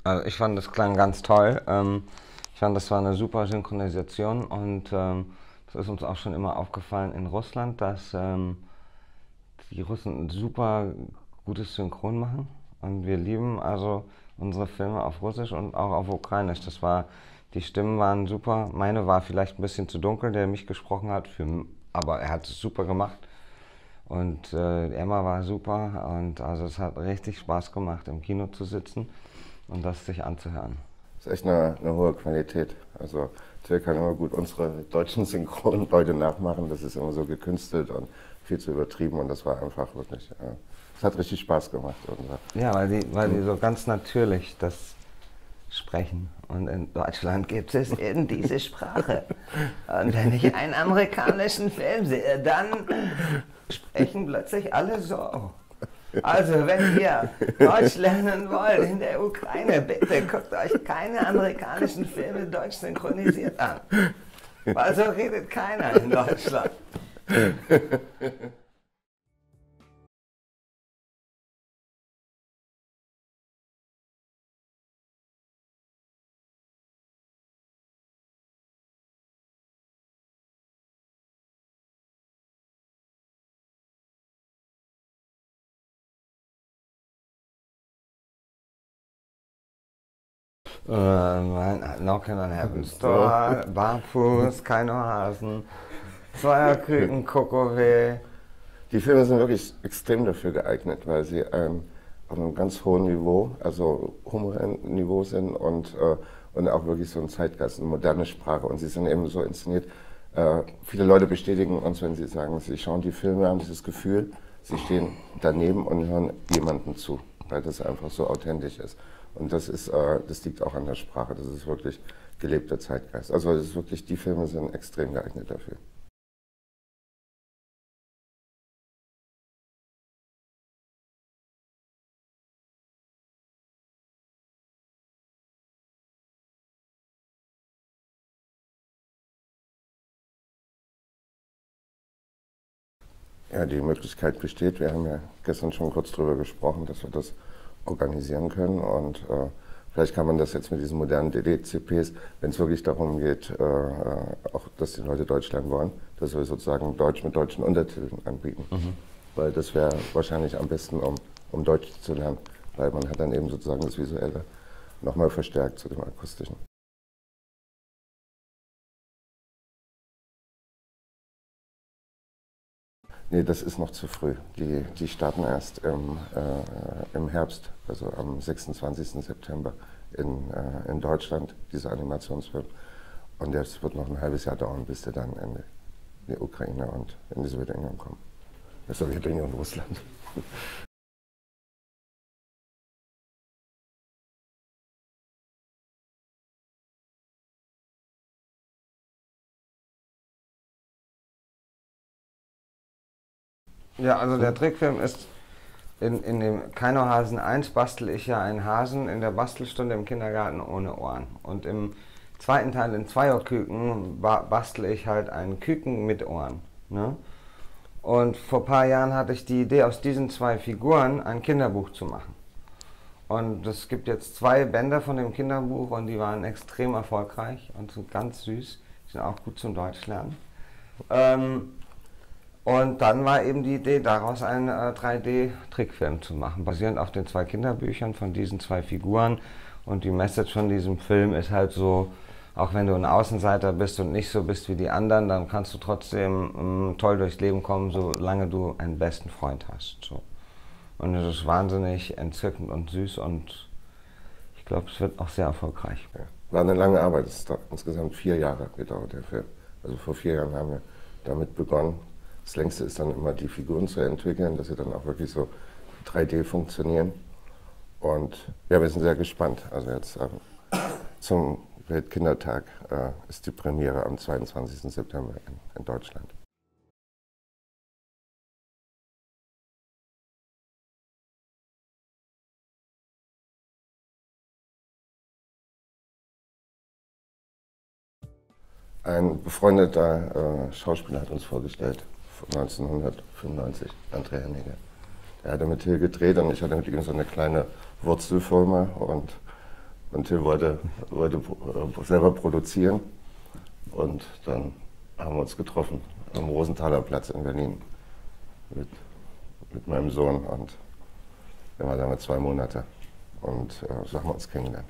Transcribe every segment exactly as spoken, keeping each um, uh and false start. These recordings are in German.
Also ich fand, das klang ganz toll. Ähm, ich fand, das war eine super Synchronisation und ähm, das ist uns auch schon immer aufgefallen in Russland, dass ähm, die Russen ein super gutes Synchron machen. Und wir lieben also unsere Filme auf Russisch und auch auf Ukrainisch. Das war, die Stimmen waren super. Meine war vielleicht ein bisschen zu dunkel, der mich gesprochen hat, für, aber er hat es super gemacht. Und äh, Emma war super und also es hat richtig Spaß gemacht, im Kino zu sitzen und das sich anzuhören. Das ist echt eine, eine hohe Qualität. Also wir können immer gut unsere deutschen Synchronleute nachmachen. Das ist immer so gekünstelt und viel zu übertrieben und das war einfach wirklich, ja, es hat richtig Spaß gemacht. Und, Ja, weil die, weil die so ganz natürlich das sprechen. Und in Deutschland gibt es eben diese Sprache. Und wenn ich einen amerikanischen Film sehe, dann sprechen plötzlich alle so. Also, wenn ihr Deutsch lernen wollt in der Ukraine, bitte guckt euch keine amerikanischen Filme deutsch synchronisiert an. Weil so redet keiner in Deutschland. Äh, Knockin' on Heaven's Door, Barfuß, keine Hasen, Zweierküken, Kokowé. Die Filme sind wirklich extrem dafür geeignet, weil sie ähm, auf einem ganz hohen Niveau, also Humorniveau sind und, äh, und auch wirklich so ein Zeitgeist, eine moderne Sprache. Und sie sind eben so inszeniert. Äh, viele Leute bestätigen uns, wenn sie sagen, sie schauen die Filme, haben dieses Gefühl, sie stehen daneben und hören jemandem zu, weil das einfach so authentisch ist. Und das ist, äh, das liegt auch an der Sprache. Das ist wirklich gelebter Zeitgeist. Also das ist wirklich, die Filme sind extrem geeignet dafür. Ja, die Möglichkeit besteht. Wir haben ja gestern schon kurz darüber gesprochen, dass wir das organisieren können. Und äh, vielleicht kann man das jetzt mit diesen modernen D D C Ps, wenn es wirklich darum geht, äh, auch dass die Leute Deutsch lernen wollen, dass wir sozusagen Deutsch mit deutschen Untertiteln anbieten. Mhm. Weil das wäre wahrscheinlich am besten, um, um Deutsch zu lernen. Weil man hat dann eben sozusagen das Visuelle nochmal verstärkt zu dem Akustischen. Nee, das ist noch zu früh. Die, die starten erst im, äh, im Herbst, also am sechsundzwanzigsten September in, äh, in Deutschland, dieser Animationsfilm. Und es wird noch ein halbes Jahr dauern, bis der dann in die Ukraine und in die Sowjetunion kommt. Die Sowjetunion und Russland. Ja, also der Trickfilm ist, in, in dem Keinohasen eins bastel ich ja einen Hasen in der Bastelstunde im Kindergarten ohne Ohren. Und im zweiten Teil, in Zweierküken, ba bastel ich halt einen Küken mit Ohren. Ne? Und vor ein paar Jahren hatte ich die Idee, aus diesen zwei Figuren ein Kinderbuch zu machen. Und es gibt jetzt zwei Bände von dem Kinderbuch und die waren extrem erfolgreich und sind ganz süß. Die sind auch gut zum Deutschlernen. Ähm, Und dann war eben die Idee, daraus einen äh, drei D-Trickfilm zu machen, basierend auf den zwei Kinderbüchern von diesen zwei Figuren. Und die Message von diesem Film ist halt so, auch wenn du ein Außenseiter bist und nicht so bist wie die anderen, dann kannst du trotzdem ähm, toll durchs Leben kommen, solange du einen besten Freund hast. So. Und es ist wahnsinnig entzückend und süß und ich glaube, es wird auch sehr erfolgreich. Ja. War eine lange Arbeit, es hat insgesamt vier Jahre gedauert, der Film. Also vor vier Jahren haben wir damit begonnen. Das längste ist dann immer die Figuren zu entwickeln, dass sie dann auch wirklich so drei D funktionieren. Und ja, wir sind sehr gespannt. Also jetzt ähm, zum Weltkindertag äh, ist die Premiere am zweiundzwanzigsten September in, in Deutschland. Ein befreundeter äh, Schauspieler hat uns vorgestellt, von neunzehnhundertfünfundneunzig, André Henniger. Er hatte mit Till gedreht und ich hatte mit ihm so eine kleine Wurzelfirma und Und Till wollte, wollte äh, selber produzieren. Und dann haben wir uns getroffen am Rosenthaler Platz in Berlin mit, mit meinem Sohn. Und wir waren da zwei Monate. Und äh, so haben wir uns kennengelernt.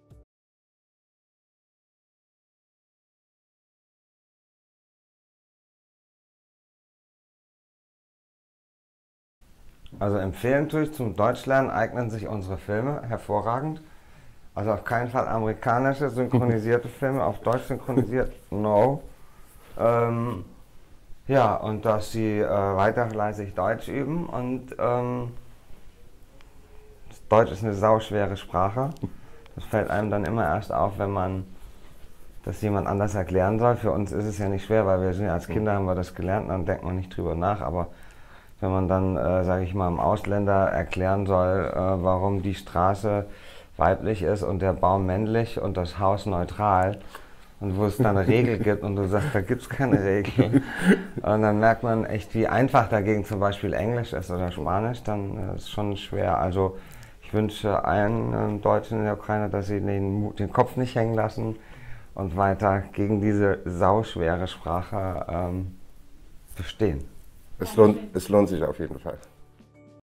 Also empfehlen tue ich, zum Deutschlernen eignen sich unsere Filme hervorragend. Also auf keinen Fall amerikanische synchronisierte Filme, auf Deutsch synchronisiert, no. Ähm, ja, und dass sie äh, weiter fleißig Deutsch üben und ähm, Deutsch ist eine sauschwere Sprache. Das fällt einem dann immer erst auf, wenn man das jemand anders erklären soll. Für uns ist es ja nicht schwer, weil wir sind ja als Kinder haben wir das gelernt, dann denkt man nicht drüber nach, aber wenn man dann, äh, sage ich mal, einem Ausländer erklären soll, äh, warum die Straße weiblich ist und der Baum männlich und das Haus neutral und wo es dann eine Regel gibt und du sagst, da gibt es keine Regel. Und dann merkt man echt, wie einfach dagegen zum Beispiel Englisch ist oder Spanisch, dann äh, ist schon schwer. Also ich wünsche allen äh, Deutschen in der Ukraine, dass sie den, den Kopf nicht hängen lassen und weiter gegen diese sauschwere Sprache ähm, bestehen. Es lohnt, es lohnt sich auf jeden Fall.